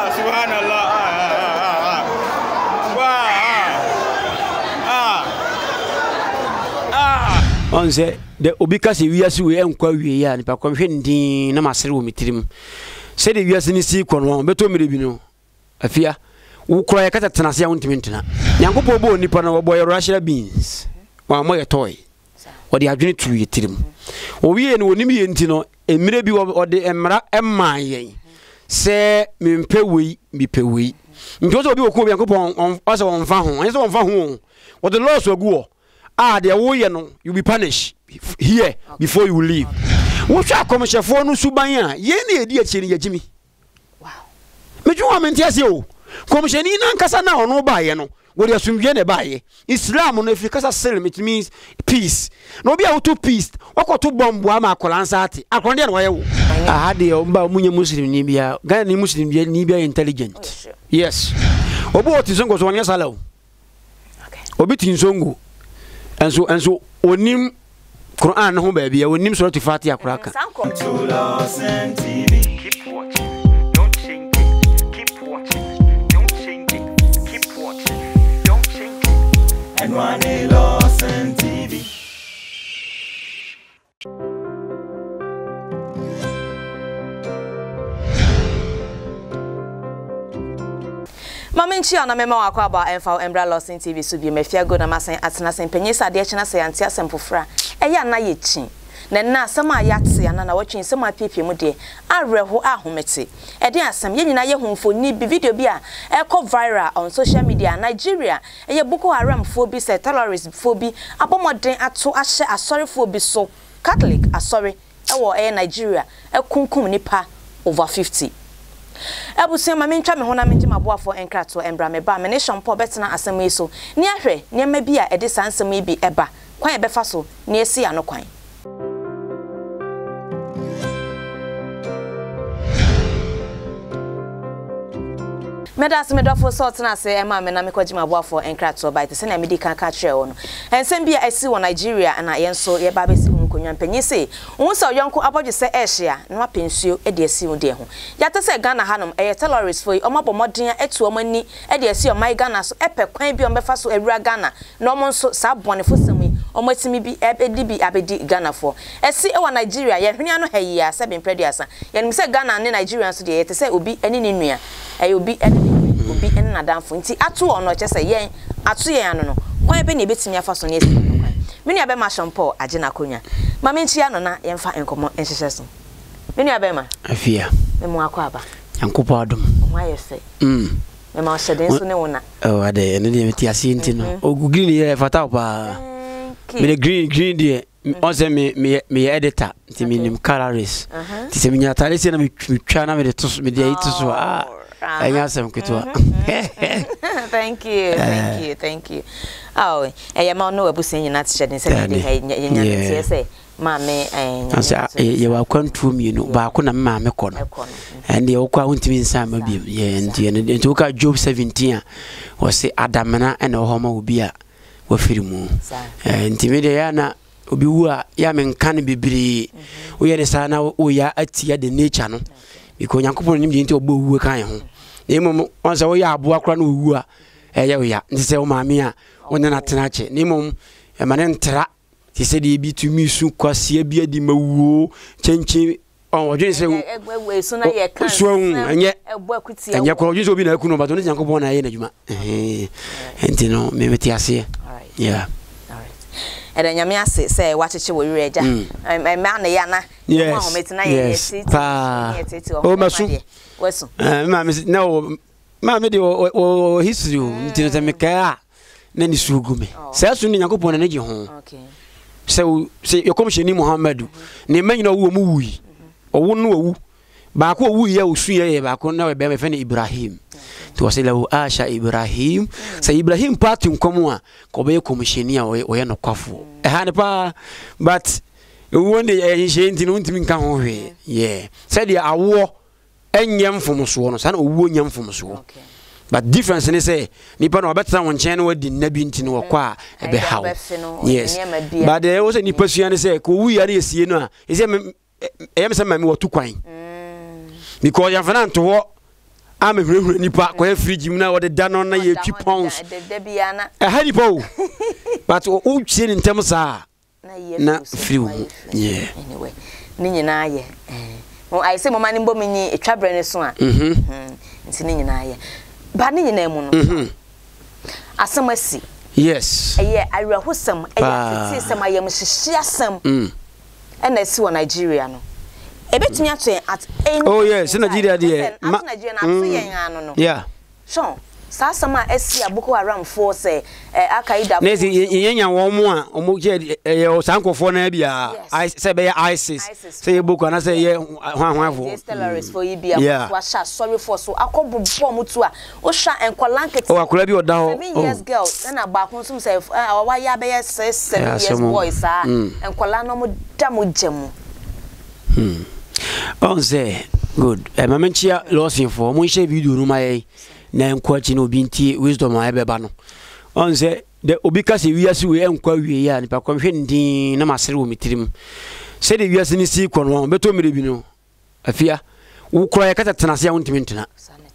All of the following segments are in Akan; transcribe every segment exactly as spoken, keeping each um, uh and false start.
Subhanallah. Wow. Ah. Ah. On say the obikasi wiase we enkwa wie ya nipa kwahwe ndin na masere wo mitirim. Se de wiase ni si kono beto mere bi no. Afia wo kura ya kata tenase ya wontimi ntena. Nyankopɔ bo nipa na wo boy Russian beans. Wa mo ye toy. Wo de adwene tu ye tirim. Wo wie no wonim ye ntino emire bi wo de emra emman yen. Se mempe wei mipe wei. Nti obi oku Nyankopɔ asa won fa ho. Anya se won fa ho. Wo de laws agu ah the wo ye no you be punished here okay. Before you leave. Wo hwa komshefo no suban a ye na edi achi ni yagimi. Wow. Meju wa mentiase o. Komsheni na nkasa na ono ba ye no. Wo de asumdwe ne ba ye. Islam no Africa Salam it means peace. No be auto peace. Wakoto bombo ama akolansa ati. Akonde na waye wo. Ah de o ba munye muslim ni bia. Ga ni muslim bia ni bia intelligent. Oh, sure. Yes. Obo otisongo so wanya sala o. Okay. Obi tinsongo. And so and so onim Quran ho ba bia onim surah Fatiha kuraka. Lordson T V. Keep watching. Don't change it. Keep watching. Don't change it. Keep watching. Don't change it. And one Lordson T V. Mamenchi ana mema wako aba emfa embra Lordson T V so bi mafia go na masan atena sen penyesa de chena se antia sempofra eya na ye chi na na asem a yate ana na watwen sem apepie mu de areho ahomete e de asem ye nyina ye homfoni bi video bi a e ko viral on social media Nigeria e ye Boko Haram fo bi se terrorist fo bi abomoden ato ahye asori fo bi so Catholic asori e wo e Nigeria e kunkum nipa over fifty. Ebusia ma mentwa me ho na menje maboafo enkrato embra me ba me ne shompo betena asem yi so ni ahwe ne ma bi a ede sansem yi bi eba kwan e befa so ne esi ya no kwan Medas medofo sort na se e ma me na me kwaji maboafo enkrato ba ite se na medical ka kire wo no ensem bi a esi wo Nigeria na ye nso ye ba besi nkonwa mpanyi se wo se oyonko abodwe se ehia na pensuo e de esi wo de ho yate se Ghana hanom e terrorist foi o mabomodin etu o mani e de esi o mai Ghana so epe kwan bi o befa so awura Ghana na o nso sa bonefo semi o matimi bi ebedi bi abedi Ghana fo esi e wa Nigeria ye hwene no hayi a se bempredi asa ye nim se Ghana ne Nigeria so de ye te se obi eni ni nua e obi obi en na danfo nti atu ono che se yen atu yen ano no kwan be ne betimi afa so ne esi kwan meni abe ma shompo age na konya ma menchi ano na yemfa enkomo enhyehyɛ so meni abe ma Afia me mo akwa aba yankopo adom mo ayese mm me ma hyɛden so ne wona oh ade ene de meti ase nti no ogugiri ne ye fata pa me the green green de on se me me me editor nti me nim colorist nti se me nya tare se na me twa na me de to me de yi to so ah I answer kitwa. Thank you, thank you, thank you. Oh, eh ya ma no abusen nyina tchede se de ha nyanya se ma me eh asa ye wa kwantu mi no ba ko na ma me ko no. And ye okwa wontimi nsa ma bi ye nti ne nti oka Job seventeen o se adamna ena ho ma obi a wa firimu. Eh nti me de ya na obi wu a ya me nka ne bibiri o ye de sa na o ya atia de nature no. Because Yankopon nim nti obo wu kan ho. Nemom onse wo ya aboa kra na owu a eye wo ya nti se wo maame a wona na tena che nemom e mane ntra ti se de bi tumi su kwase bi adi mawuo chenchen on wodwe se egwe so na ye kan so enye ebo akuti ya enye ko wodwe so bi na akuno ba to ne Yankopon na ye na djuma eh enti no me meti ase yeah Eda nyame ase se wacheche wo wire eja me ma na ya na mo ho metina ye ye pa o masu wesu eh ma me na o ma me de o history nti no se me ka na ni sugume se asu ni Yankopon na je ho okay se se yokomsheni Muhammadu ne manyina wo mu wuyi o wo no wu ba ko wu ye osu ye ba ko na we be me fe Ibrahim to wasila Asha Ibrahim sa Ibrahim pati nkomo a ko be komsheni a o ye no kwafo e ha ne pa but wonde e hye nti no ntimi nka ho hwe yeah said ya awo enyem fomso no sa na owo nyem fomso but difference ne say nipa no obetena won chen no wadi nabi nti no kwa e be haw yes but there was nipa sua ne say ko wu ya ne esie no a e say e me say me wo tu kwan because ya fana nto ho I'm a huru nipa ko fridge mu na wo de da no na ye twi pounds de bia na e ha nipa o but o twie ni ntem sa na free yeah anyway ni nyina ye eh mo I say mo mani mbo menyi etwabre ne so a mhm nti ni nyina ye ba ni nyina mu no mhm asamasi yes eye awrahosam eye tete sam ayam hihia sam mm ena si wo Nigeria no ebetumi ato at oh yes in Nigeria there ma Nigeria na so yen anu no yeah so sa sama esi aboko aram for say akaida na si yenya wo mo a omo je e sankofo na bia I say be ISIS say boko na say ye hwan hwan fo terrorists for ibia wa sha sorry for so akobobbo mutu a o sha enkolanket o akola bi oda ho seven years girl na ba kun sum say wa ya be seven years boys a enkola no mo da mo jemu hmm on say good e mamenchia Lordson for mo share video no mai na enkwachi no binti wisdom a ebeba no on say the obika se wiase we enkwa wie ya nipa kwhwe ndin na masere wo mitirim se de wiase ni si kono beto mere bi no afia wo kura ya kata tenase ya wontimi ntena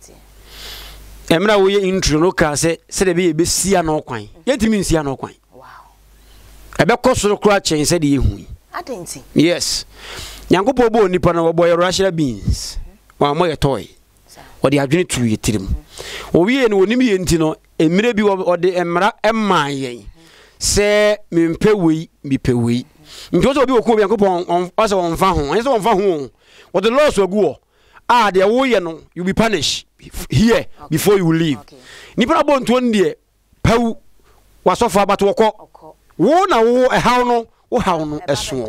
emra wo ye intro no ka se se de be be sia no kwan yetimi nsia no kwan wow ebe kosoro kura chen se de yehu atenti yes nyangopo bo nipa na wo boy Russian beans wa mo ye toy o de adwene tu yetirim o wie ne wonim ye nti no emire bi o de emra emman yen se mempe wei mipe wei nti so obi oku obi yankopon asa won fa ho yen so won fa ho o the laws agu ah de wo ye no you be punished here before you leave nipa bo nto ndie pawu wasofa bato woko wo na wo e haw no wo haw no eso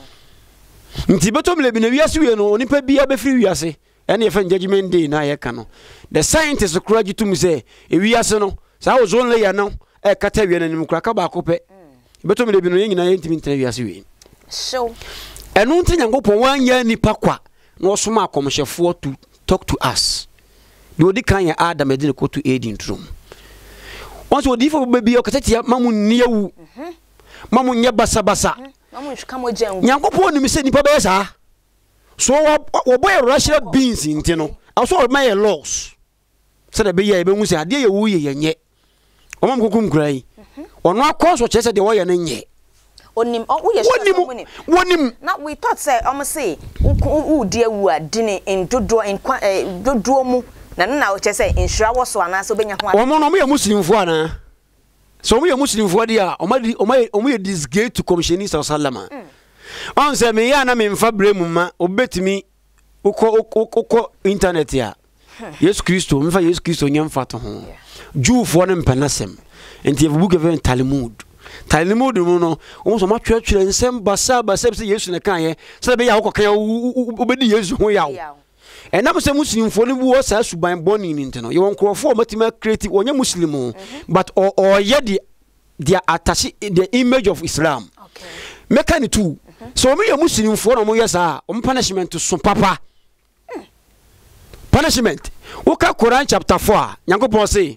nti beto mle bi na wiase wie no nipa bia be firi wiase ene ye fan judgment day na ye ka no the scientists courage to me say e wiase no sa wo zone layer no e kata wie na nim kura ka ba ko pe beto mle bi no nyina ye ntimi ntena wiase wie so enu nti nyankopon wanya nipa kwa na osoma akomhefo to talk to us the odi kan ya Adam edin ko to aid in room once odi fo bebi o kata tia mamu niawu mamu nya basa basa mamu shika mo jengu nyankopon ni me se nipa be sa so wo boy Russian beans nti no also my laws so the be ye be hu se ade ye wo ye yenye omam kokum kurai ono akoso chese de wo ye nye onim wo ye wonim wonim na we thought say omo say wo di awu adine in dodo in dodo mu na na wo chese insura wo so ana so benya ho omo no mo ye muslimfo ana so mo ye muslimfo dia omo omo ye disgrace to commissioner sallama on se me ya na me mfa bremu ma obetimi uko uko internet ya Yesu Kristo mfa Yesu Kristo nyamfa to ho Jewfo ne mpanasem enti ebuke ve Talmud Talmud mu no o so ma twatwere nsem basa basa se Yesu ne kan ye se be ya wo kan obedi Yesu ho yawo enam se muslimfo ne bu wo sa suban boni ni ntino ye won krofo matima creative onya muslimu but or or ye the their attach the image of Islam okay mekani too so me ye muslimfo na mo yesa o punishment so papa mm. punishment woka Quran chapter four nyankopon say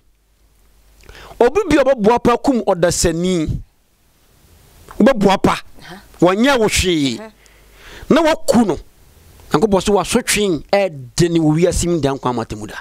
obi bi oboboa pa kum odasani oboboa pa wonya wo hwe na waku no nyankopon so wasotwen e de ni wiasim dan kwa matemuda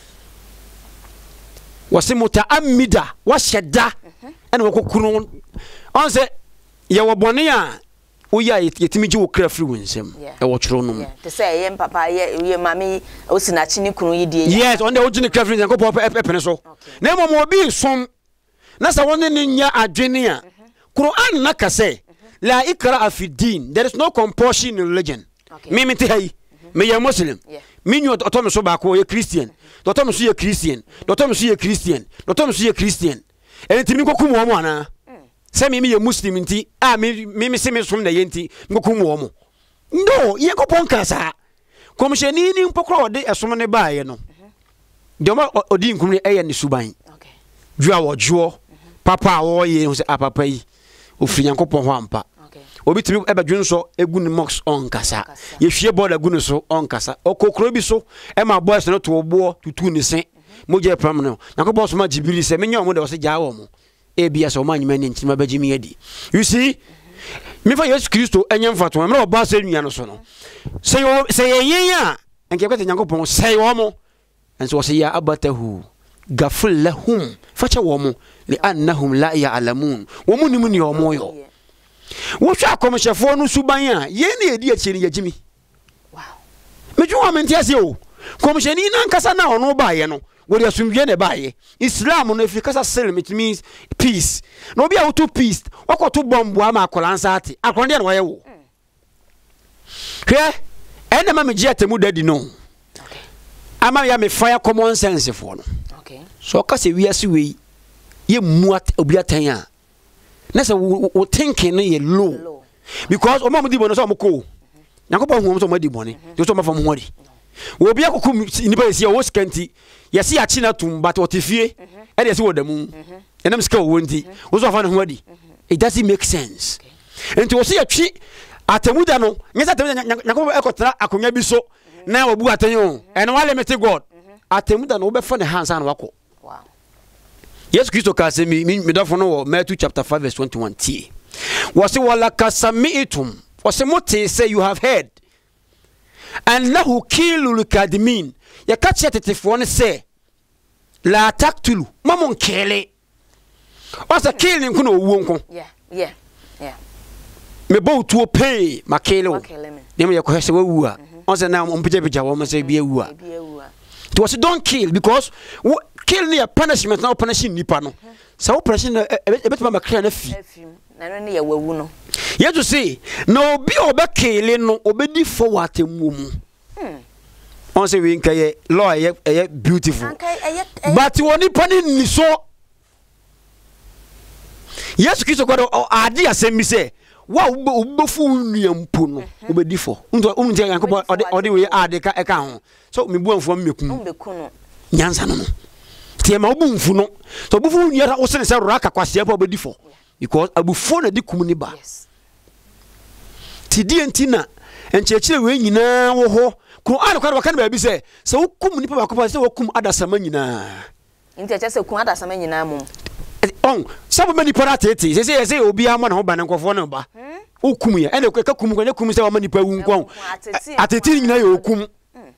wasimuta amida washeda ene wakokunu on say ye wobone a oya yetimi ji wo kra free wonsem e wo chiro no to say ye papa ye ye mami osinachi ni kunu yi die yes on the original kra free nko papa epene so na mo mo bi som na sa won ne nya adwene a Quran na ka say la ikra fi din there is no compulsion in religion me me te hay me ye muslim me nyu otomo so ba ko ye christian otomo so ye christian otomo so ye christian otomo so ye christian entimi kokum wo mo ana se mi ye muslim nti ah mi mi se me som na ye nti ngokum wo mo no ye ko pon kasa komsheni ni mpokro ode esom ne baaye no de ma odi nkum ne eye ne suban okay dua wo jo papa wo ye se apapa yi ofri yankopon ho ampa okay obi timi ebadwun so egu ne mox on kasa ye hwie border gu ne so on kasa okokro bi so e ma boys no to obo tutu ne se mo je pram no yankopon so ma jibiri se menye omo de wo se ja wo mo e bia so man nyima ne ntima bagimi adi you see me fa Yesu Kristo enye mfato me oba se nua no so no se yo se yen a enke kwete nyankopon se yo mo and so say ya abatahu gaful lahum facha womo li annahum la ya'lamun womu ni muni omo yo wo hwa komshefo no suban a ye na edi achi ni yagimi wow meju wa menti ase o komsheni na nkasa na ono baaye no wo dia sumwie ne baaye islam no afrika sa selim, it means peace no bia wo to peace wakoto bombo ama akolansa ate akonde na waye wo hwe ene ma meji atemu dadi no okay ama ya me fire common sense fo no okay so ka se wiase we ye muat obi atan a na se wo thinking no ye low because o ma mo di bono so mo ko yakobon hu mo so mo di bone yo so ma fam ho di wo bia kokum ni ba yesi wo skanti yesi achi na tum but what fie e de yesi wo damu enam ska wo nti wo so fa na ho di it doesn't make sense enti wo se yatwi atemuda no nyesa atemuda yakobon ekotra akonya bi so na obu atanyo ene wale mete god atemuda no wo be fa ne hansa na wako wow Yes Christo ka se mi mi dafo no Matthew chapter five verse twenty-one t was wala kasamitum was mote say you have heard and lahu kilul kadimin ya kache tetefo ne say la taktulu mamon kele was a killing kuno owo nko yeah yeah yeah me bo tuo pay makele o dem ya ko hese wawu a on say na ompije bija wo ma say bia wu a it was don't kill because kill near punishment now punishing nipa no so punishing e betima makra na fi na no ne ya wawu no ye to say no obi obe kill no obedi forward temu mu hmm on say we nkaye law ye beautiful but woni pani ni so yes Kristo kwado ade asem bi say wa obofour nuampo no obedi for unto unti yankopon ode we ade ka e ka ho so me buanfo mmekun mmekun nyansa no tie ma obunfu no so obofour nuara wo se ne se raka kwase pa obedi for because abufo na di kum ni ba yes ti di entina enchechire we nyina wo ho ko an kwado waka na ba bi se se wo kum ni pa ba ko se wo kum adasama nyina nti se kum adasama nyina mum on sabu mani parate eti se se se obi ama na ho ba na nkofo na ba okum ya ene ka kum ko ne kum se wa mani pa wu nkon ateti nyina ya okum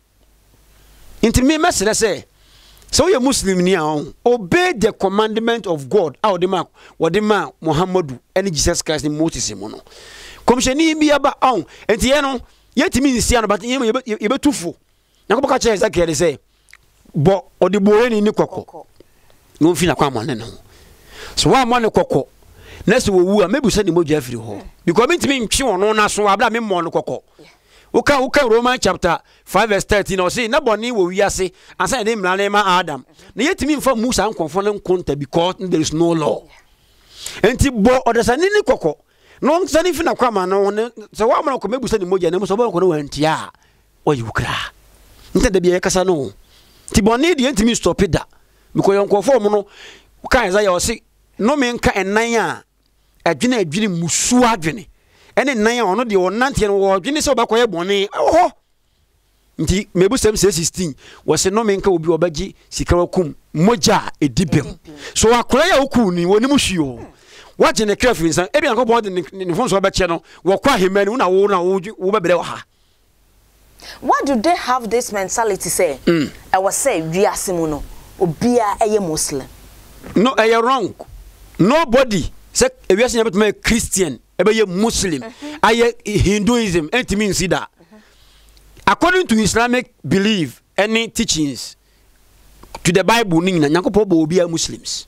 inti me mesere se so you muslim ni an obey the commandment of God out the mark what the man Muhammadu and Jesus Christ in Moses mo no komsheni bi aba on enti ye no yetimi nsi an but ye ye betufo yakobaka ka che Ezekiel se bo odibo ni ni kokko no fi na kwa mo ne no so wa mo ne kokko na se wo wu a mebu se ni moja afiri ho because me ntimi ntwe ono na so abla me mo no kokko uka uka Romans chapter five verse thirteen or say na boni wo wiase ansa de mrale ma Adam na yetimi mfa Musa ankonfo ne nkonta because there is no law enti bo odasani ni kokko no nsani fi na kwa ma no se wa mo ko mebu se ni moja na mo so bo ko no wantia oyi ukra nte de bia kasa no ti boni de ntimi stop da because yonkofo mo no uka Isaiah o say no me nka enan a adwene adwene musu adwene ene nan a ono de onante no wo adwene se obakoye bone oho nti mebu sem sixteen wo se no me nka obi obagi sika wakum moja edibem so akora ya oku ni woni muhwio waje ne krafin san e bi anko bod ne fonso obache no wo kwa hemani una wo na wo bebere wa ha. Why do they have this mentality say mm. I was say wiase mu no obia eye Muslim? No, I am wrong. Nobody say if you are saying about Christian, about a Muslim, I Hinduism, and means that. According to Islamic belief, any teachings to the Bible, Nina, Nyakopo will be a Muslims.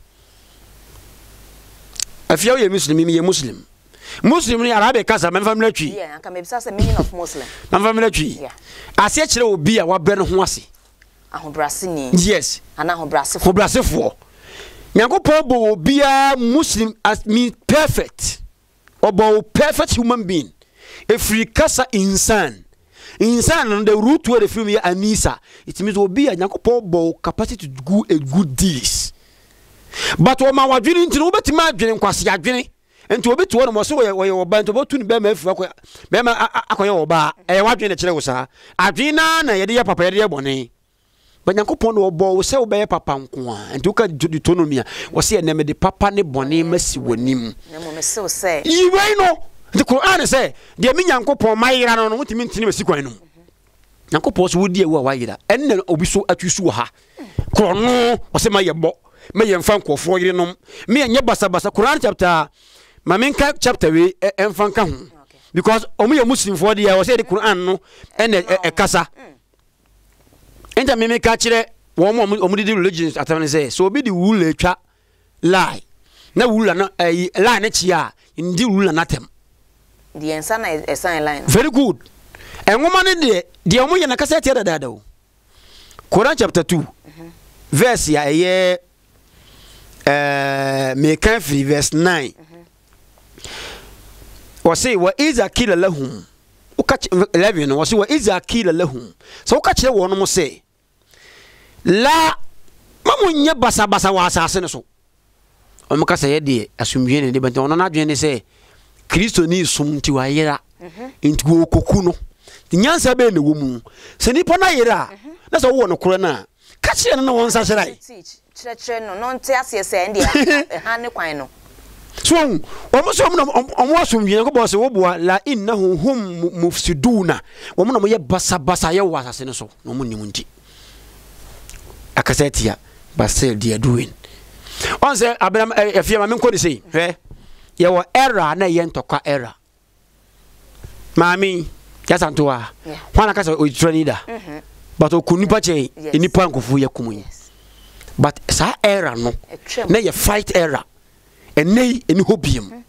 If you are a Muslim, you are a Muslim. Muslim ni Arabic casa, my family tree. Yeah, I can maybe say the meaning of Muslim. My family tree. Yeah. I say it will be a waben huasi. Yes. And now Brasif. For Brasif. Nyankopon bo be a Muslim as mean perfect or bo perfect human being. If we kasa insan, insan on the root where the film here Anisa, it means will be a Nyankopon bo capacity to do a good deeds. But what my wadwini into no better madwini kwasi adwini into obi to one mo so we oba into botu ni be ma afu akwa be ma akoye oba e wadwini kire wo sa adwini na na ye de papa ye de bone. But Nyankopon no bo se obeye papa nko a enti uka autonomy a wo se eneme de papa ne bone masi wonim na mo me se say iwe no the Quran say de me Nyankopon mayira no no mutimi ntini masi kwan no Nyankopɔn so wodi ewu a wayira enne obi so atwisu ha krono ose ma yebo ma yemfa nkofo yerenom me enye basa basa Quran chapter ma menka chapter we emfa nka ho because omo ye muslim for the was say the Quran no enne e kasa enta me me ka kire wo mo omo di religions atane say so obi di wulu etwa lie na wulu na lie na chia ndi wulu na tem the answer is a sign line very good. And woman in the the omo na kasa tia dada o Quran chapter two verse ya ye eh me kan free verse nine wa say wa iza kila lahum ukach eleven wa say wa iza kila lahum so ukach le wono mo say la mamunya basa basa wa asase ne so o mo kasa ye de asumwie ne de bento ono na adwen ne say Kristo ni sumti wa yera intu okoku no nyansa be ne wo mu se nipa na yera na so wo no koro na ka kire no won sa hyerai kire kire no no nte ase se ndi ha ne kwan no so omo so omo asumwie ko bo se wo boa la innahu hum mufsiduna wo mo no ye basa basa ye wa asase ne so no mo nimu nti akasetia basel dia doing on se abram Afia ma men ko de sei he ye wo error na ye ntokwa error mami yasantoa hwana kasa o trainida but o kunipa che enipa nkofu ye kumunyi but sa error no na ye fight error enei eni hobiem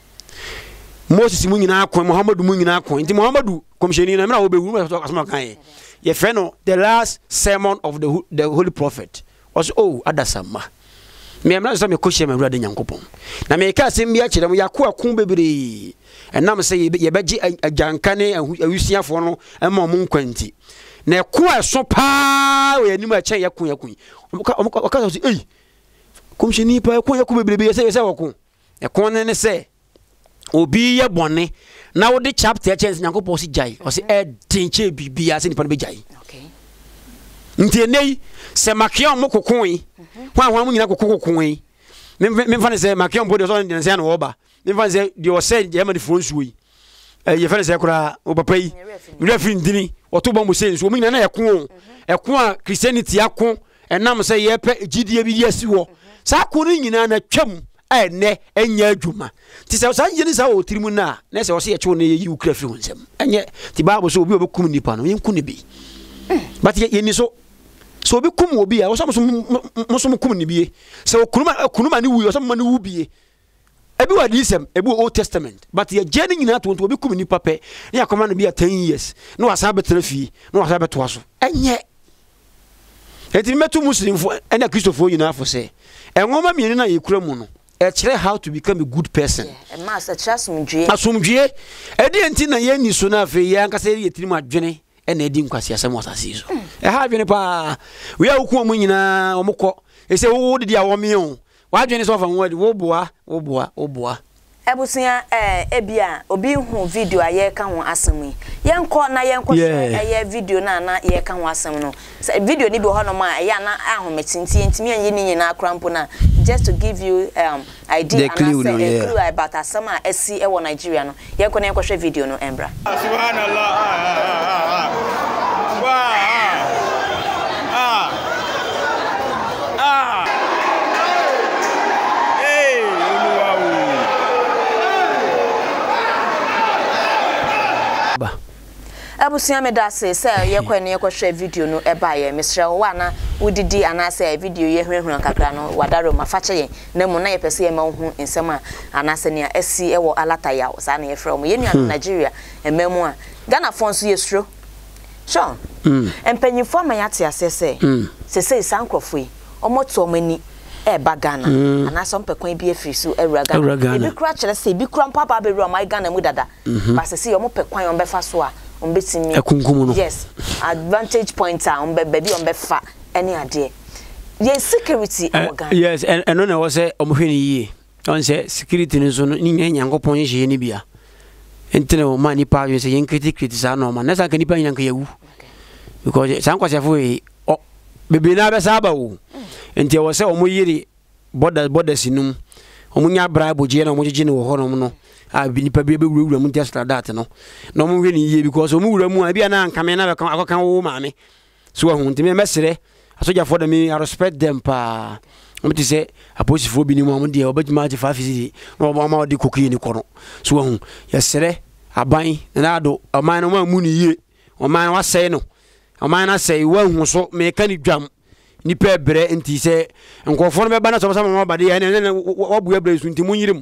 Moses mu nyina akon Muhammadu mu nyina akon nti Muhammadu komsheni na mra wo bewu ma so asoma kan ye ye fe no the last sermon of the the holy prophet was oh adasama me amna so me koshia me wurade nyankopon na me ka sem bia kire mo yakwa kun bebere enam se ye beji ajankane awusiafo no ema mo nkwanti na ko eso pa we anim a chen yakun yakun o ka so eh komsheni pa ko yakun bebere se se woko e kon ne se obi ye bone na wo de chapter chance nyankopon si jai o se e dinche bibia se nipa no be jai okay nti nei se makion mo kokon hwan hwan mu nyina kokokon yi me mfa ne se makion bo de so ne se na wo ba me mfa se de o se je ma de fronsu yi eh ye fa ne se kura o papa yi me refi ndini o to ba mo se nso mo nyina na ekon ekon a Christianity akon enam se ye pe gidie bi yesi wo sa ko ni nyina na twam ene enya adwuma ti se sa yeni sa o tirimu na na se o se ye che o ne yi ukra fi honsem enye ti bible so obi obekum nipa no yenku ne bi but ye ni so so obi kum obi a wo so mo kum ni bie se okunuma okunuma ni wu wo so mo ni wu bie ebi wa disem ebi Old Testament but ye jeni nyina to obi kum ni pape na yakoma no bia ten years na wasa betra fi na wasa beto so enye eti metu muslim fo ena Christopher nyina fo se enwoma mieni na ye kura mu no e kire how to become a good person e ma se asumdwe asumdwe edi enti na ye ni so na afi ye anka se ye tirimu adwene ena edi nkwasi asem wasase so e ha adwene pa we akuo mu nyina omukọ e se wo didi awo mi o wa adwene so fa wo wo boa wo boa wo boa ebusia eh ebia obi hu video aye ka ho asem yi yenko na yenko eye video na na ye ka ho asem no video ni bi ho no ma ya na ahometinti ntimi anye ni nyina akrampo na just to give you um idea and say no, yeah. clue about asem a esi e wo Nigeria no yenko na yenko hwe video no embra subhanallah wow ah ah abusia me da se se ye kwa ne ye kwa hwe video no eba ye mesre wo na wodidi anase video ye hwehwran kakra no wadaro mafache ye na mu na ye pese ye ma hu nsem a anase ne asi e wo alata ya sa na ye frɛ mo ye nua Nigeria ememu a Ghana fonso ye stro sure mm empanyifo ma ya te asese se se sankrofo yi omoto omani e ba Ghana anase mpekwan bi afiri so ewura Ghana ebi kura kyerɛ se ebi kura mpapa be ru ma Ghana mu dada ba se se omo pekwan on befa so a ombetimi yes advantage point a ombe baby ombefa any ade yes security uh, yes and and no was say omhwe ni yie on say security ni so ni nya nyankopon hye ni bia entene o mani pa yen say yen criticate sa no ma na san ka ni pa nyanka yawu because san kwase fo e o bebe na be sa ba wo enti o say omo yiri border border sinum omunya bribe je na omugye ne wo ho no no a nipa bi be wura mu test that no no mo hwe ni yie because omu wura mu a bia na nkame na akokan wo maame so ho ntime mesere asoja for them I respect them pa omo ti say aposifo bi ni mu am de obadima je five cedi no ma de kokuye ni kono so ho yesere aban na do aman no ma mu ni yie aman wa sei no aman na sei wa hu so me ka ni dwam ni pe bre nti se nkofo no be ba na so sama ma ba de ya ne wa bu ebre su nti mu nyirim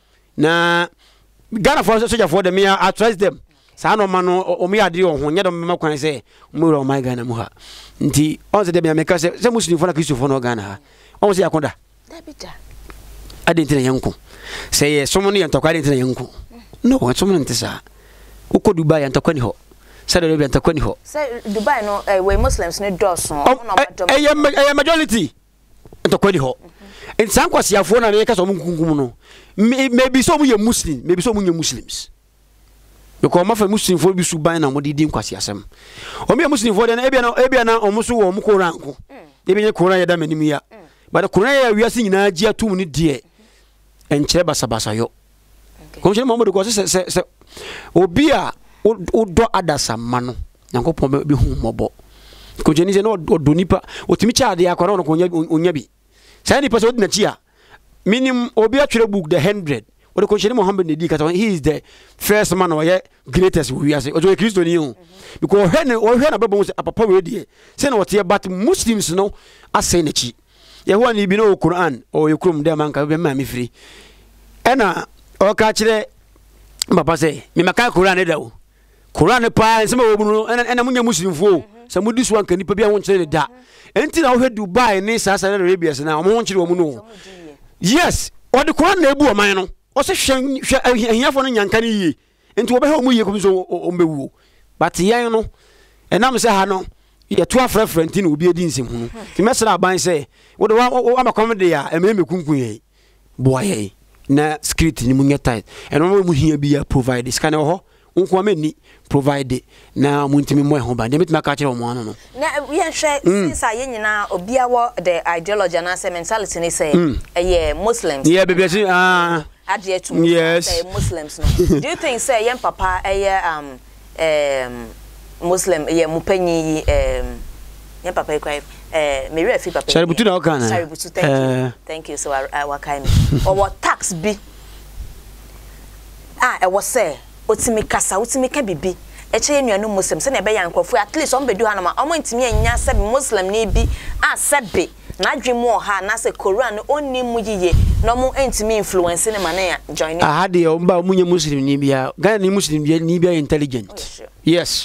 na Ghana for soldier for them I trust them sa no ma no o me ade o ho nye do me kwan se mu ro my Ghana mu ha nti on se de me ka se se muslim for na Christopher no Ghana ha on se yakonda da bi da ade ntina yanko se ye somo ne yantokwa ade ntina yanko no somo nti sa uko Dubai yantokwa ni ho Saudi Arabia yantokwa ni ho say Dubai no eh, we Muslims ne doso no eh eh majority yantokwa ni ho in sankwasi afo na me ka so munkunkum no maybe so mu Muslim maybe so mu Muslims because ma fa Muslim fo bi su ban na mo di din kwasi asem o me Muslim fo de na ebia na ebia na o muso wo mu ko ranko ebia ne ko ran ya da manim ya but ko ran ya wiase nyina ji atum ni de enkyere basa basa yo ko nche mo ko se se se obi a o do adasa ma no yankopon bi hu mobo ko je ni se no do nipa o timi cha de akwara no ko onya bi sai ni person na chia minim obi atwere book the one hundred o de ko shiri Muhammad ne di kata he is the first man or greatest we are say o Kristo ni o because when o hwe na babo say apapa we die say na wote but Muslims no asay na chi ye ho ni bi no Quran o ye krum de man ka be ma mi free ena o ka kire papa say me maka Quran ne da o Quran pa se ma wo no ena munya Muslim fo se mudi so anka nipa bi a won kire da enti na wo hwe Dubai ni Saudi Arabia se na wo won kire wo mu no yes o de Quran na ebu o man no o se hwe ahiafo no nyanka ni yie enti wo be ha mu yie ko so o mbewu but yan no enam se ha no ye to afrefre enti na obi edi nsem hu ti mesra aban se wo de wa amakom de ya ememe kunkun ye boye na script ni mu nyeta eno mu hia bi ya provide scan ho unko ameni provide na muntimi mo ho ba de metima ka kire mo ano no na ye hwe since aye nyina obia wo the ideology na say mentality ni say eh Muslims yeah baby ah adie to yes Muslims no do you think say yen papa eh um um Muslim ye mupanyi um yen papa kwai eh me refi papa sorry butu na o kana sorry butu thank you thank you so I wa kai me or what tax bi ah e was say otimi kasa otimi ka bibi e che enuanu Muslim se na be yankofo at least on bedu ha na ma omo ntimi anya se Muslim ni bi a sebe na dwemu ha na se Quran onni mu yiye no mo ntimi influence ne ma na join ah de o mba munye Muslim ni bia Ghana ni Muslim bia ni bia intelligent oh, sure. Yes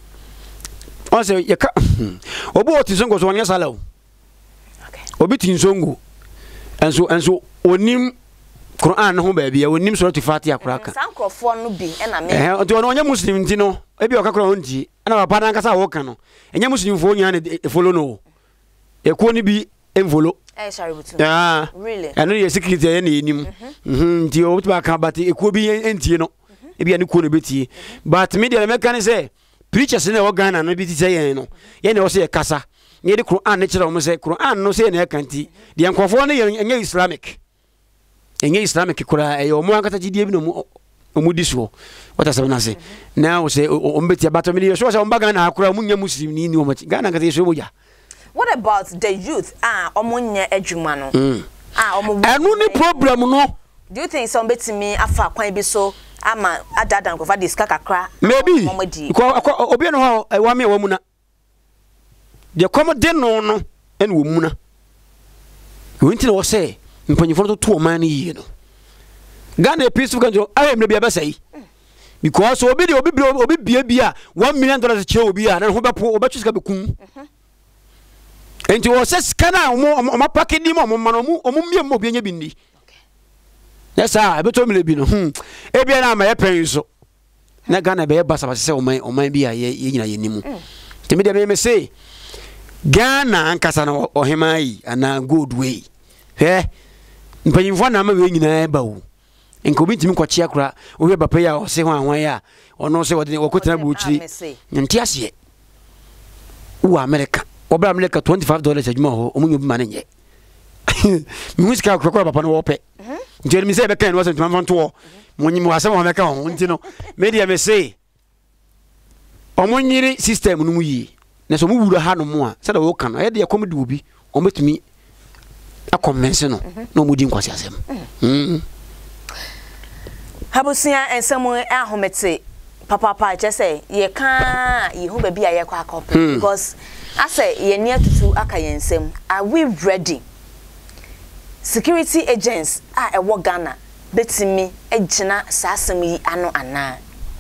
on se ye ka obo otisongo so anya sala okay obi tinsongo enso enso onim Quran no ba bia onim suratu Fatiha kuraka sankrofo no bi e na me eh onti ono nya Muslim ti no e bia okakura onti na papa na nkasa wo ka no enya Muslim fo nya ne follow no e ko ni bi envolo eh sorry butu ah really eno ye secret ye na enim mhm nti o butu aka but e ko bi entie no e bia ne ko no betie but me dia me kan say preachers na wo Ghana no bi ti say yen no ye na wo say kasa ye de Quran ne kira wo say Quran no say na kanti de nkofo no ye enya Islamic enya Islamic kura e o mo ankata gidie bi no mu omu diso wata sabe na say now say o mbeti abato mi so say o mbaga na akura mu nya Muslim ni ni o machi Ghana nkata so moja. What about the youth ah omunya adwuma no ah omu enu ni problem no do you think some betimi afa kwan bi so ama adadan ko fa diska kakra maybe ko obi no ho wa me wa mu na de komo de no no en wo mu na wonti na wo say mpanyifo to to man yi no Ghana peaceful country aye me bia basai because obi de obi obi bia bia one million dollars che obi a na ho bepo obetu sika bekun enti wo se sika na o ma pack ni mo ma no mu o mu mie mo bi nya bi ni yes ah beto me bi no hm e bia na ma ye pen so na Ghana be basa basa se o man o man bi a ye nyina ye nimu temi de me say Ghana ankasa na o hema yi ana good way he mpanyimfo na ma we nyina ba wo enko bi ntimi kwachi akura o we bapa ya o se ho anwan ya ono se wode okotena bu chiri nti ase wo America obra America twenty-five dollars adwuma ho omunyo bi ma ne nye music akura papa no wo pe nti me say be kan no say ntuma fonto monyi mo asem ho me ka ho nti no media me say omonyiri system no mu yi na so mu wura ha no mo a say da wo kan e de komedi obi o metumi akomense no no mu di nkwasi asem mm habusia ensem ahomete papa papa je say ye kan ye hu ba bia ye kwa akop because I say ye near to aka yensem are we ready security agents ah e wo Ghana betimi egina sasem yi ano ana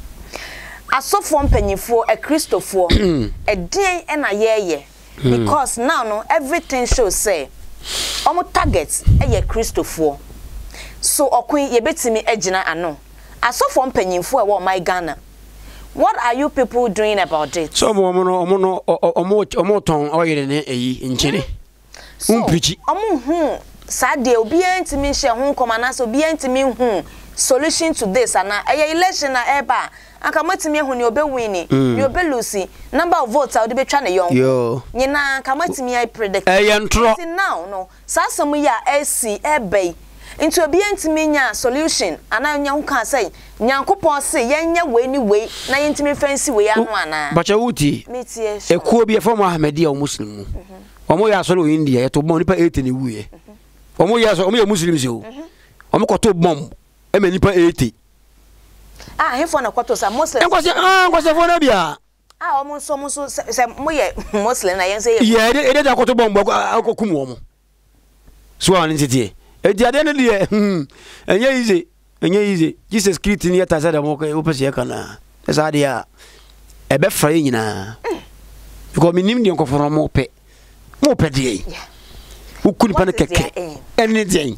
asofo mpanyifo e Christopher e den e na yeye because now no everything shows say omo target e ye Christopher so okun ye betimi egina ano asofo mpanyifo e wo my Ghana. What are you people doing about it? So omo no omo no omo omo ton oyere ne eyi nchire umpichi omo hu sade obi antimi hye hu komana obi antimi hu solution to this ana eye election na eba aka matimi hu ne obewini ne obelusi number of votes a odi betwa ne yon yo nyina aka matimi ai predict eye ntro now no sasam ya esi ebe into obi antimi nya solution ana nya hu kan say nyankopon se yenya we ni we na yentimi fancy we anu ana bacha wuti metie ekuo bi e form ahmedia o muslim mu omo ya solo India ye to bom nipa eighty ni wuye omo ya so omo ya muslims o omo koto bom e me nipa eighty ah hefo na koto sa muslim enkwase ah enkwase fo na bia ah omo so omo so se mo ye muslim na yen say ye ye de de koto bom akokum omo so an ntitie e dia de ne de hmm enye ize enye ize Jesus Christ ni yata sa da mo ko opese ye kana esa dia e be fra nyina because minim de nkoforo mo pe mo pe de ukuni pa ne keke eni de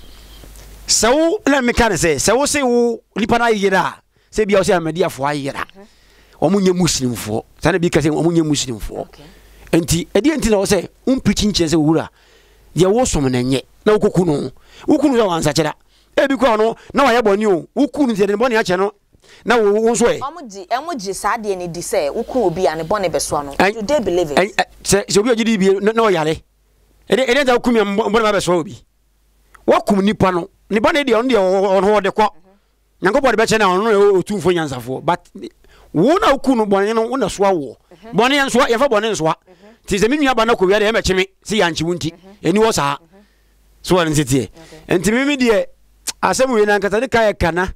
so let me can say so say wo lipa na yira say bia o say amedia fo ayira omo nye muslim fo sana bi ka say omo nye muslim fo enti edi enti na o say um preaching che say wura ye wo som na nye na ukukunu ukunu za wansa chera e bi ko no na wa ye boni o ukunu ze de boni a che no na wo wo so e omoji emoji sa de ne di say ukunu obi ane boni beso no you dey believe it say so obi ogidi bi na o yare e de e de za ukumi boni ma beso obi wakum nipa no ni boni de on de on ho de ko nyankopo de be che na on no otumfo nyansafo but wo na ukunu boni no wo na so awo boni enso ye fa boni enso ti se minua ba na ko wi de e me cheme si yanchi wunti eni wo sa so an ntitie enti mimi de asem we na nkata de kai kana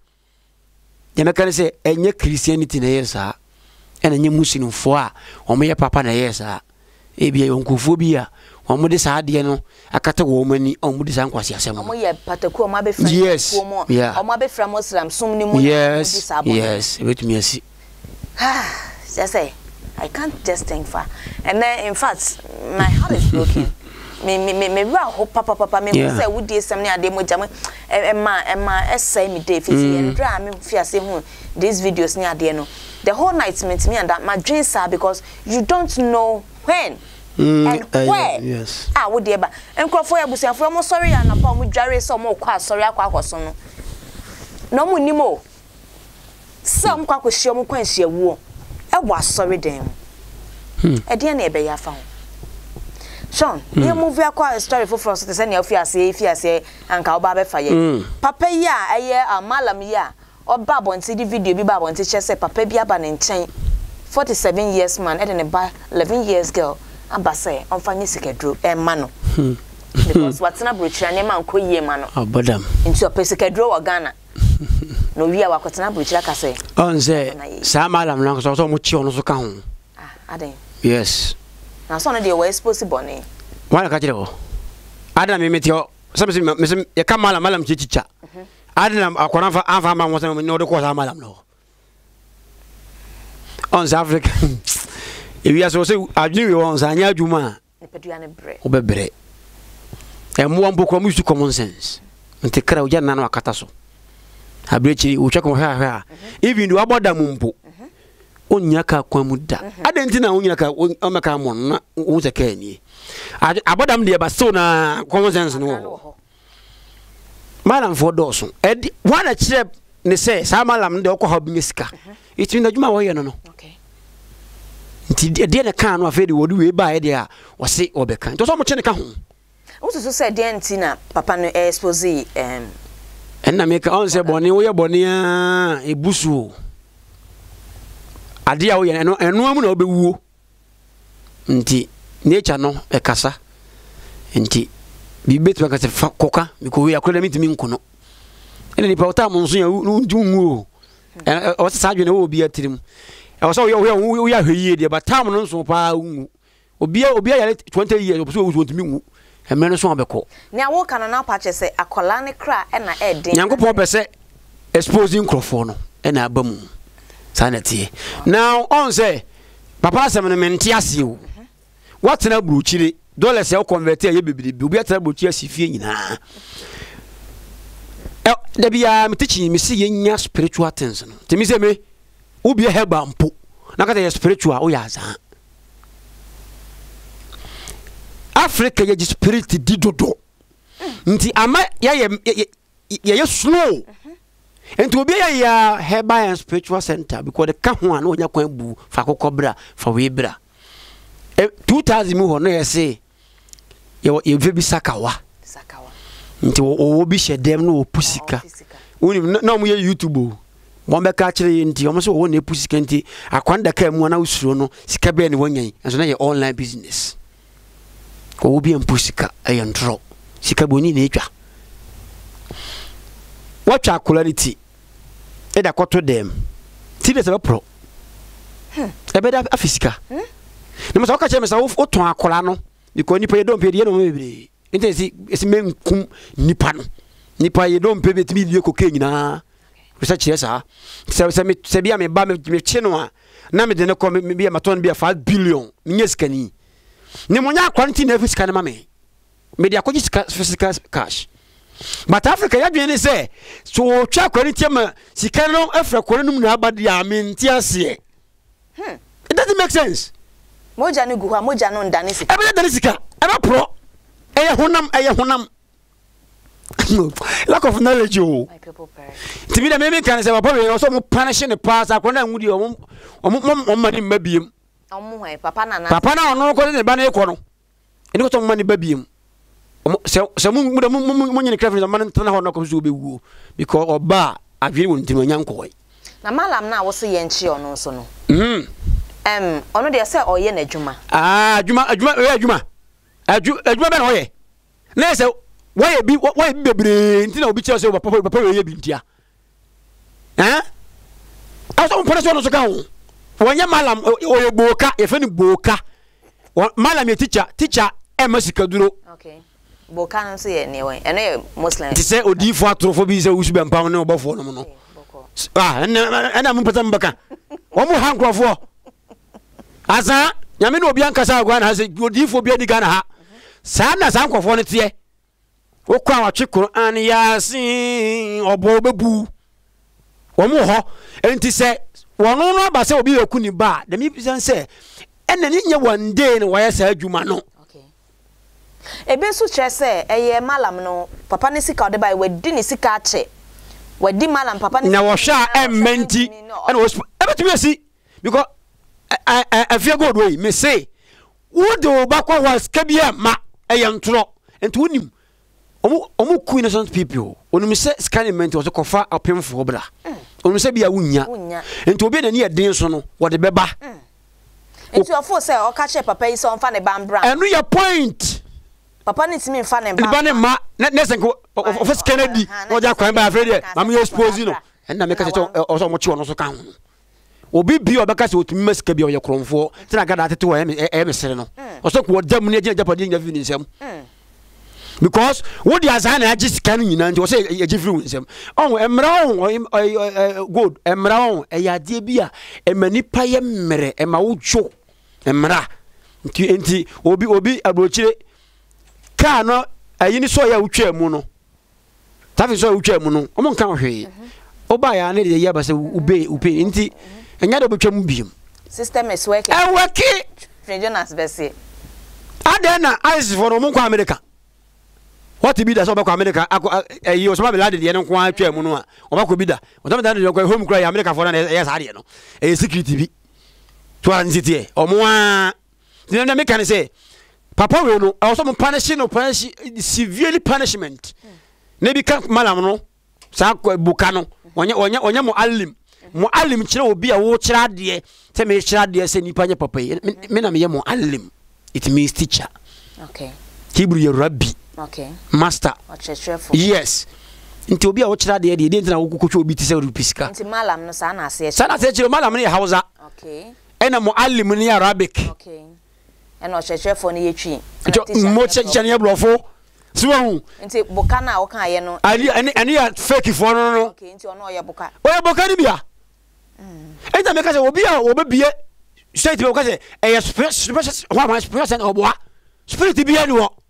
ye meka se enye Christianity na yesa ena nye muslim fo a omo ye papa na yesa e bia yonkofo bia omo de sa de no akata wo mani omo de sa nkwase asem omo ye pataku omo abefra yes omo abefra muslim sum ni mu yes yes wait me see ah just say I can't just think far and then in fact my heart is broken me me me me ra ho papa papa me say wo die sem ne ade mo jam e ma e ma essay me dey fiti e dra me fiase hu these videos ne ade no the whole night meant me and that my dreams are because you don't know when mm, and uh, where yes ah wo die ba enkrofo ya busianfo mo sorry ya na pa mo dware so mo kwa sorry akwa akoso no no mo nimo some kwa ko hie mo kwa hie wo e wo sorry dem hmm e de na e be ya fa ho Sean, mm. you move your quiet story for us to send your fiancé, fiancé, and Kaoba Faye. Papa ya, a year, a Mallam ya, or Bab on C D video, be Bab on teacher, say Papa Biaban and chain. Forty seven years man, and a bar, eleven years girl, and Basse, on Fanisica drew, and Mano. Because what's not bridge and man, Koye Mano, oh, Badam, into a Pesica draw or Ghana. No, we are what's not bridge, like I say. On say, Sam Malam long so much on the count. Ah, I think. Yes. Na so na de we supposed bonny wala ka jiro ada me metio samse me e ka malam malam chichicha ada na akona fa afa ma won se no de ko sa malam no on South Africa e wi aso se adwini we won sa anya adwuma ne peduane bre obebre e mo won bokro mu su common sense nte kra uja na no akata so abrechi wo twako ha ha even do aboda mumpo onyaka kwamuda adentina onyaka omeka mon na unse kani abodam de ba so na common sense no malam for doso edi wana chire ne se sa malam de okọ ha binyesika it mean adwuma wo ye no no okay nti de na kan no afedi wodi we ba ye de a wose obeka to so mo chene ka ho wo so so se de ntina papa no expose em enna make on say boni wo ye boni a ebusu ade a wo ye eno eno amu na obewuo nti nature no e kasa nti bi betu ka se koka mi ko we akora mi timi nkono ene ni pa ota mo nso ya nju o se sadwe na wo bi atirim e wo so wo wo ya hweye de ba tam no nso pa ngu obi obi ya twenty years opo so wo ntimi ngu emre no so abeko ne awo kana na pa che se akola ne kra e na e den nyankopon be se exposing crofo no e na abamu sanity now on say papa asem no mente ase o what na bruchire dollars e convert e bebiri obi atara bruchi asifie nyina e da bia me teaching me see yenya spiritual things no temi se me obi e heba mpo na kata spiritual o ya azan Africa ye spirit di dodo nti ama ya ye ye slow nti obi ya heba and spiritual center because the ka ho an onya kwan bu fa kokobra fa we bra two thousand mu ho no ye say ye ye vebi sakawa sakawa nti o obi shedem no opusika woni na mo ye YouTube o mo be ka kire nti o mo so wo na opusika nti akwanda ka mu na usuro no sika be ne wanyan enso na ye online business ko obi empusika ayandro sika boni na etwa watcha quality e da koto dem ti de se be pro hm e be da afisika hm na masa waka che mesa wo ton akola no because nipa ye don pe de no mebre ente si esi menkum nipa no nipa ye don pe betimi die koke nyina research yesa se se me se bia me ba me che no a na me de ne ko me bia maton bia five billion nye skani ni monya kwanti na fisika na mame me dia koji fisika cash but Africa ya dwene se so twa kwanti ma sika no afra kwanum na abade ya menti ase hmm it doesn't make sense moja ni guha moja no ndane sika ebe ndane sika ebe pro eye honam eye honam lack of knowledge o my people perish tibi da me me kan se papa we so mo punish ne pass akona ngudi o mo mo mani mabiem omo hwe papa na na papa na ono ko ne ba na eko no eni ko to mani babiem se se mu mu mu nyine krafin man tana ho na ko so bewu because oba adwene won timo nyanko na malam na wo so ye nchi ono so no mhm em ono de se oye na adwuma ah adwuma adwuma we adwuma adwuma be na oye na se why bi why bi bebre ntina obi che se papa papa we ye bi ntia eh aso mo pona so no so ka ho wanya malam oye boka efe ni boka malam ye teacher teacher e masika duro okay boka no so ye ne we eno ye muslim ti se odifo atrofo bi se usu bempah no obofour no no ah ena mo pata mbaka o mo hankrofo asa nyame no obi ankasa agwa na se odifo bi adiga na ha sa na sa hankrofo no tie wo kwa wa twekoro an yasin obo bebu o mo ho enti se wono no ba se obi yakuni ba dem yipisan se ena ni nya one day no waya sa adwuma no okay ebe so kire se eye malam no papa ne sika ode ba wadi ne sika ache wadi malam papa ne na wo hwa emmenti ena wo ebe tumi asi because Afia god way me say wo de ba kwa was kabia ma eye ntro enti wonim omu omu innocent people onum se scannement wo ko fa apemfo bra onum se bia wunya enti obi na ne yeden so no wo de beba enti ofo se o ka che papa yi so onfa ne bambra enu your point papa ne timi mfa ne bambra ba ne ma ne senko ofo Kennedy wo ja kwan ba afrede mam you expose no enna me ka che o so mo chi ono so ka ho obi bi obeka se otumi masika bia o ye kromfo tina gada tete wo e mesere no o so ko dam ne agya japade nya fi ni nsem because what the azana just can nyina nti o say e gifiri nsem on emra on good emra on e yade bia e manipa ye mmere e ma wodwo emra nti nti obi obi abrochire ka no ayini so ya wotwa mu no tafi so wotwa mu no o mo nka hwe oba ya na de ya ba se ube ube nti enya do betwa mu biem system is working e working regionals bese adena ice for mo kwa America. What be that so back America eh you so be lad de no kwa atwa mu no a obako bi da o tam da de kwa home cry America for na yes ade no eh security bi to anziti e omo a then na make can say papa we no also mo punish no punish severely punishment na bi kan malam no sa buka no onye onye onye mo alim mo alim kire obi a wo kire ade te me kire ade se nipa nya papa yi me na me ye mo alim it means teacher. Okay. Hebrew ye rabbi. Okay. Master. Yes. Nti obi a wo kire ade de de ntina wo kokotwa obi ti se rupisika. Nti malam no sa na ase. Sa na ase kire malam no ye Hausa. Okay. Ena mo alim no ye Arabic. Okay. Ena o chechefo no ye twi. Mo cheche ne blofo. So nti buka na wo kan ye no. Ani ani ya fake fo no no. Okay, nti ono ye buka. Oye buka ni bia. Mm. Enta me ka se obi a obebie straight me ka se e special wa ma special oboa. Spirit bia ni wo.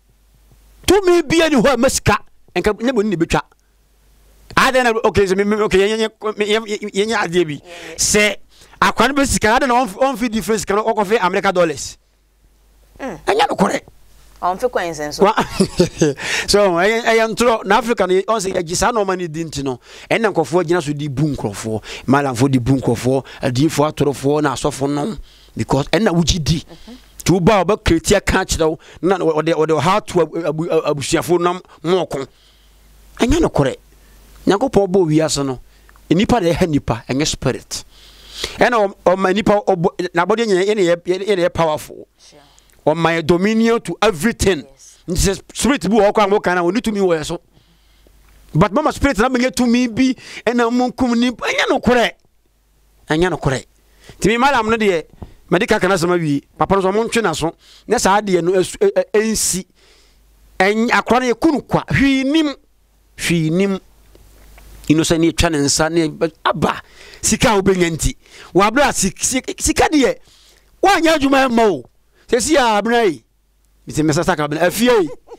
To me bia ni ho masika. Enka nyebo ni betwa. Ade na okay so me okay yenye yenye ade bi. Se akwan be sika ade na on fi difference kan okofe American dollars. Mm. Anya no correct. On fi kwensen so. So I am tro na Africa no on say agisa no mani di ntino. En na nkofo agina so di bu nkrofo. Malamfo di bu nkrofo, adifo atorofo na asofo no because en na wuji di. Tu ba oba kretia ka kire na ode ode how to abusuafo nam moko. Anya no correct. Nyakopo bo wiase no. Enipa de ha nipa enye spirit. En o ma nipa na body nye ye powerful. Sure. On my dominion to everything. Yes. Spirit bu okwa mo kana oni to me wo so. But mama spirit na me to me bi and am kum ni anya no kore. Anya no kore. Ti me malam no de medical kana sama wi papa no so mo ntwe na so. Na sa de no ensi. En akwa na ye kunu kwa. Hwi nim. Hwi nim. Innocent ni twa nsa ne aba. Sika obenyanti. Wa bra sika de wa nya adwuma ma o. Sesi ya abrai miti mesasa ka bna Afia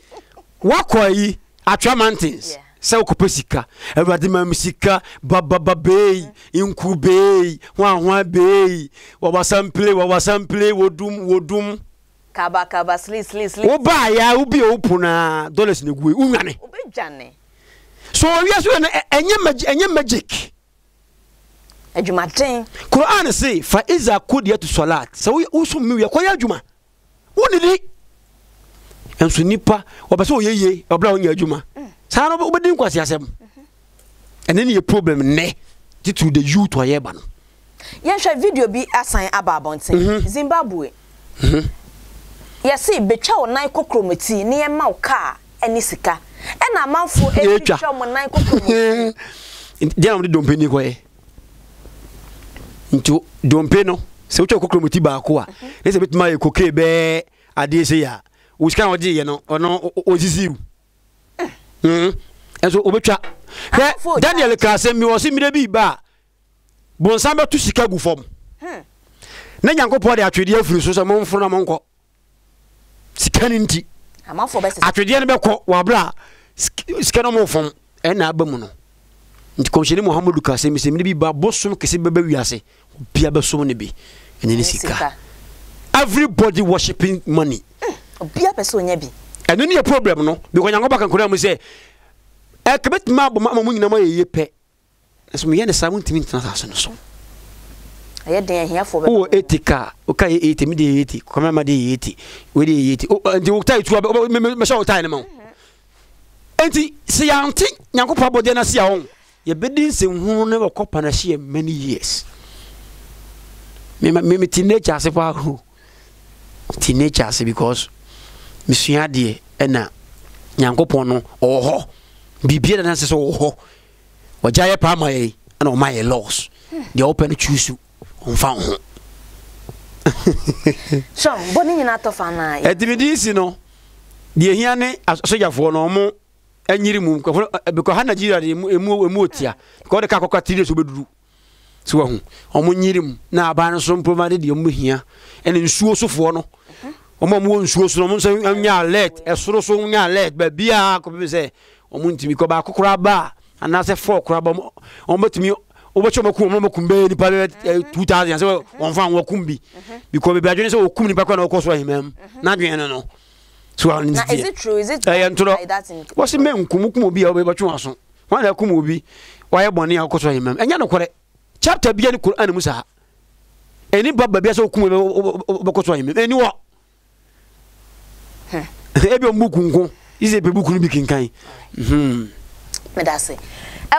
wakoyi Atwa mountains se okopesika Awurade ma musika baba bei inku bei hwa hwa bei wa sample wa sample wodum wodum kaba kaba sli sli sli wo ba ya ubi opuna dollars ne guwe unwane obejane so wi so enye magic enye magic adwumaten Quran say fa iza kudiyatu salat so usum wi akoya adwuma wonidi enso nipa obese oyeye obla onya adwuma sa no obedi nkwasi asem ene ne problem ne to the youth oyeba no yen hwe video bi asan ababonten Zimbabwe yesi betwa onan kokromati ne yema wo ka eni sika ena amanfo etwa mo nan kokromati dia no dompe ni koye nto dompe no se utwa kokromati ba ko a ne se betima ye koke be ade se ya wo sika no je ye no ono oziziru mhm enso obetwa he Daniel ka se mi wo se mi de bi ba bonsa betu sika gu fom hmm na nyankopɔ de atwede afiri so se mo mforo na mo nkɔ sika ni nti amanfo be se atwede ne bekɔ wa bra sika no mo fom e na aba mu no nti komsheni Muhammadu ka se mi se mi bi ba bosom kese beba wiase bia besom ne bi ene ni sika everybody worshiping money bia person nya bi eno ne problem no because nyankopɔ kan kora mu se e kebet ma bo ma mu nyina ma ye pe eso me ye ne samu ntimi ntana sa no so aye den ahia fo be o etika o kai eighty mi de eighty koma ma de eighty we de eighty o nti o tai tu me sha o tai ne ma enti se ya nti nyankopɔ abode na se ya won ye bedin se hu ne kopa na hye many years me me teenager se pa ho teenager se because misua de e na nyankopɔ no oho bibia na se so oho wajaye pa ma ye na o ma ye loss they open choose on fa ho so boni nyina to fa na e dimidisi no de hia ne asojafo no mo anyiri mu because ha Nigeria de emu emu otia ko de ka kokwa tiri so beduru so wa hu omo nyirim na aba no so mpomade de omo hia ene nsuo sofo no omo mo nsuo so no mo so nya alert esoro so nya alert ba bia ko be se omo ntimi ko ba kokora ba anase four kora ba omo timi obecho maku omo maku be ni pa two thousand so on fa wakum bi because be adwene so okum ni pa ko na okoso ahimam na adwene no no so now is it true is it like that in what's me nkumukum obi a obetwe aso wan na kum obi waye bone a okoso ahimam enya no kore chapter bia ni Quran musa eni baba bia so okum okoso ahimam eni wo hmm ebi ombukunku ize pe buku ni bikinkan mhm me da say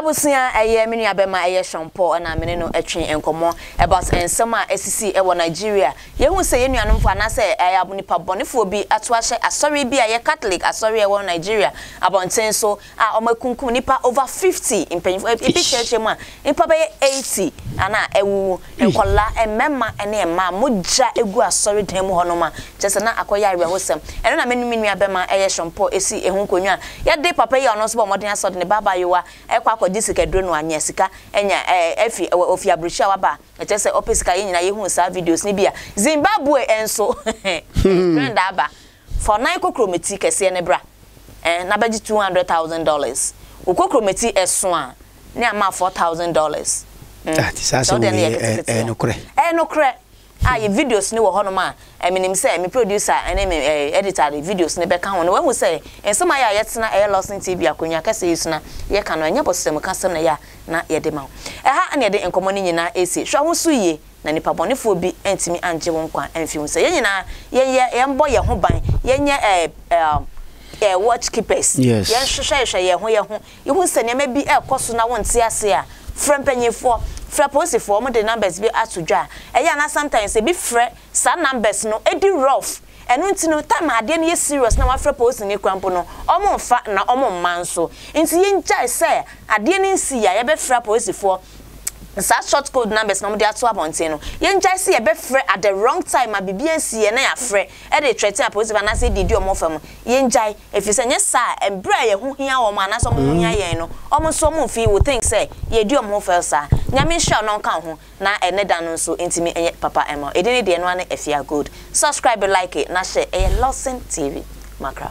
abusia eye menu abema eye shampoo na mene no atwe enkomo about ensema esisi e wo Nigeria ye hu se ye nuanom fa na se eye abunipa bonefo bi ato ahye asori bi aye Catholic asori e wo Nigeria abonten so a omakunkum nipa over fifty impenfo e picture mu a nipa be eighty ana ewu enkola emema ene ema moja egu asori dan mu hono ma jese na akoya awe hosem eno na menu menu abema eye shampoo esi ehun konwa ye de papa ye ono so bo modern asodi ne baba yewa ekwa akodi sika dro no anya sika enya efi ofi abrucha waba eche se opesika ye nyina ye hu sa videos ni bia Zimbabwe enso friend aba for nine kokrometi kese ne bra eh na baji two hundred thousand dollars ukokrometi eso a ne ama four thousand dollars that is also eh no kre eh no kre ah ye videos ni wo hono ma eminim say me producer ene me editor the videos ni be kan ho no when we say ensema ya yetena eh Lordson T V akonya kase yisuna ye kan no nya bosem kasem na ya na ye de ma eh ha na ye de enkomo ni nyina esi hwa ho so ye na nipa bonefo bi entimi anje won kwa emfi ho say ye nyina ye ye ye mbo ye ho ban ye nye eh eh watch keepers ye hwehwe hwe ye ho ye ho ye hu se ne ma bi e koso na won tie ase a frempanyefo Fraposi for the numbers be Atsu dwa. Eya na sometimes e be fre sa numbers no e di rough. Enu nti no time ade na ye serious na wa fraposi ni kwampo no. Omo mfa na omo manso. Nti ye njai say ade ni nsi ya ye be fraposi for sa short code numbers na mo de ato abonten no. Ye njai say ye be fre at the wrong time abibi nsi ye na ya fre. E de threaten aposi ba na say didi omo fam. Ye njai efise nye sa embra ye hu hia wo ma na so mo hia ye no. Omo so mo fi wo think say ye di omo fa sa. Nyame sha no kan ho na ene da no so intimi enye papa ema edini de no ane Afia good subscribe like it na share e Lordson T V makra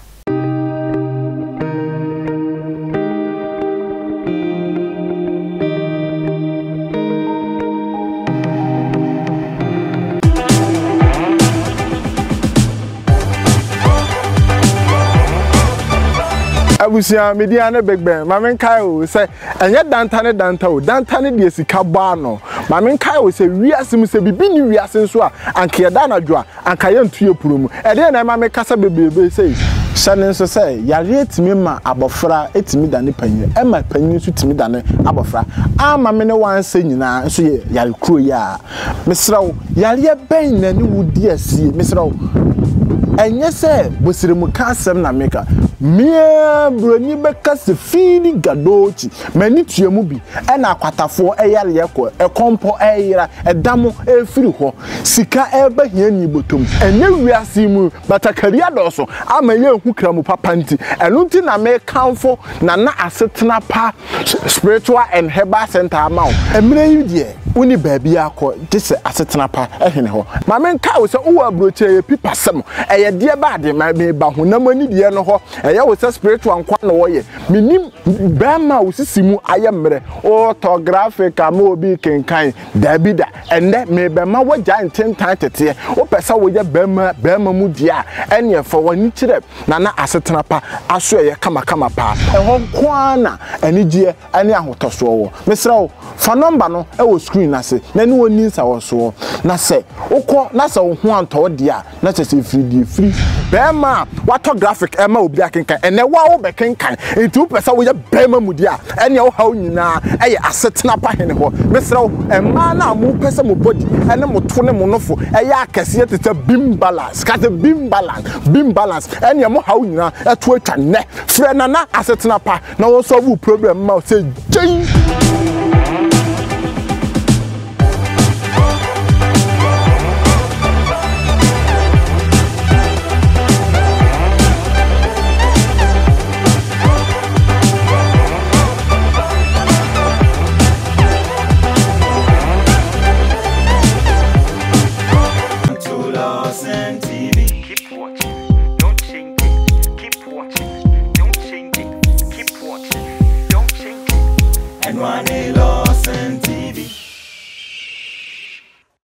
abusia media na big ben mamen kai o say enye danta ne danta o danta ne de sika ba no mamen kai o say wiase mu say bibi ni wiase nso a anka yeda na dwo a anka ye ntuye puromu e de na mamen kasa bebebe say sane nso say yare etimi ma abofra etimi da ne panyin e ma panyin nso timi da ne abofra a mamen ne wan say nyina nso ye yare kro ya mesrawo yare ben na ne wudi asie mesrawo enye say bosiremu kasem na meka mia broni beka se fini gadochi mani tuemu bi e na akwatafo eyare yekọ e kompo eyira e damo e firi ho sika e ba hia ni botom enye wiase mu batakaria doso ama ye hu kramu papa nti enu nti na me kanfo na na asetena pa spiritual and herbal center amount emre yidie uni baabi akọ dise asetena pa ehene ho ma men ka wo se wo abroche ye pipasem eye de ba de ma me ba ho na mani de no ho eye wo se spiritual nkwa na wo ye minim bema wo sisimu ayemre orthographic ama obi kenkan dabida enne me bema wo ja ntentan tete wo pesa wo ye bema bema mu dia ene fa wani kire na na asetena pa aso eye kama kama pa eho kwa na anigye ane ahotoso wo mesra wo fa number no e wo na se na ni woni nsa wo so na se ukọ na se wo ho anto dia na se se free die free bema wato graphic ema obi akenkan ene wa wo bekenkan enti wo pesa wo ye bema mu dia ene wo hawo nyina eye asetena pa hene ho mesra wo ema na mu pesa mu body ene mo to ne mo nofo eye akese tete beam balance ka beam balance beam balance ene mo hawo nyina eto atwa ne frɛ na na asetena pa na wo solve problem ma say jin One